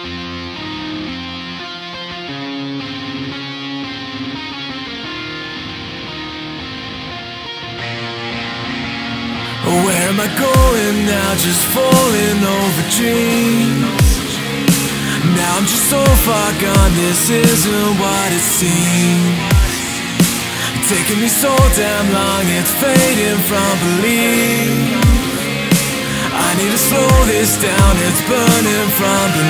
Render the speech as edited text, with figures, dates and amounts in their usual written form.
Where am I going now? Just falling over dreams. Now I'm just so far gone, this isn't what it seems. Taking me so damn long, it's fading from belief. I need to slow this down, it's burning from